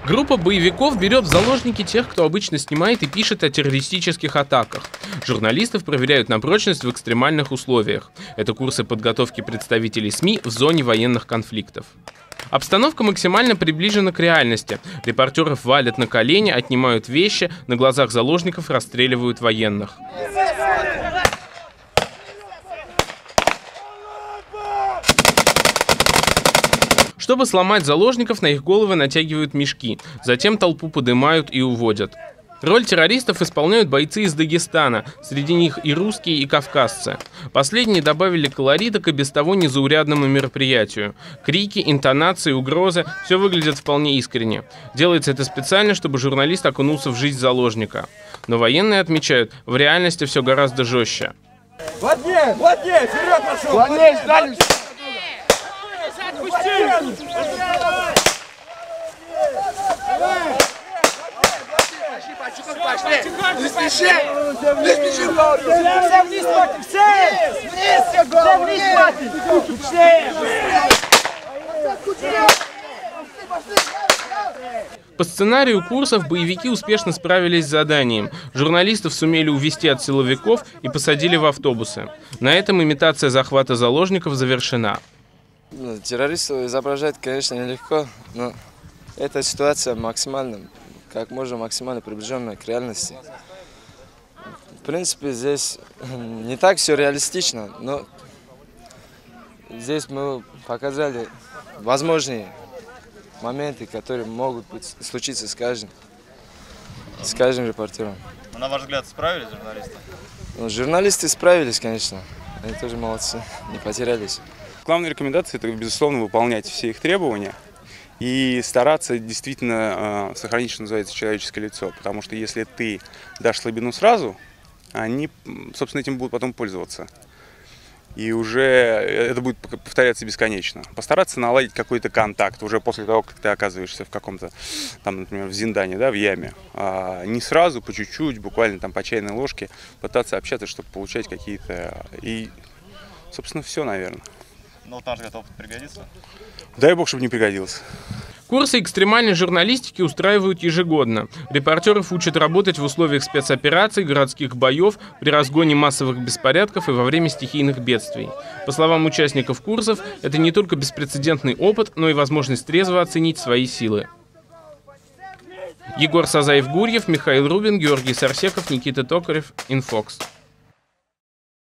Группа боевиков берет в заложники тех, кто обычно снимает и пишет о террористических атаках. Журналистов проверяют на прочность в экстремальных условиях. Это курсы подготовки представителей СМИ в зоне военных конфликтов. Обстановка максимально приближена к реальности. Репортеров валят на колени, отнимают вещи, на глазах заложников расстреливают военных. Чтобы сломать заложников, на их головы натягивают мешки, затем толпу поднимают и уводят. Роль террористов исполняют бойцы из Дагестана, среди них и русские, и кавказцы. Последние добавили колорита к и без того незаурядному мероприятию. Крики, интонации, угрозы – все выглядит вполне искренне. Делается это специально, чтобы журналист окунулся в жизнь заложника. Но военные отмечают, в реальности все гораздо жестче. Вперед пошел! Не спеши! Не спеши! Все вниз смотрим! Все вниз смотрим! По сценарию курсов боевики успешно справились с заданием. Журналистов сумели увести от силовиков и посадили в автобусы. На этом имитация захвата заложников завершена. Террористов изображать, конечно, нелегко, но эта ситуация как можно максимально приближенная к реальности. В принципе, здесь не так все реалистично, но здесь мы показали возможные моменты, которые могут случиться с каждым репортером. Но, на ваш взгляд, справились журналисты? Ну, журналисты справились, конечно. Они тоже молодцы, не потерялись. Главная рекомендация – это, безусловно, выполнять все их требования и стараться действительно сохранить, что называется, человеческое лицо. Потому что если ты дашь слабину сразу, они, собственно, этим будут потом пользоваться. И уже это будет повторяться бесконечно. Постараться наладить какой-то контакт уже после того, как ты оказываешься в каком-то, там, например, в Зиндане, да, в яме. Не сразу, по чуть-чуть, буквально там по чайной ложке пытаться общаться, чтобы получать какие-то... И, собственно, все, наверное. Ну, вот наш опыт пригодится? Дай бог, чтобы не пригодился. Курсы экстремальной журналистики устраивают ежегодно. Репортеров учат работать в условиях спецопераций, городских боев, при разгоне массовых беспорядков и во время стихийных бедствий. По словам участников курсов, это не только беспрецедентный опыт, но и возможность трезво оценить свои силы. Егор Сазаев-Гурьев, Михаил Рубин, Георгий Сарсеков, Никита Токарев, Инфокс.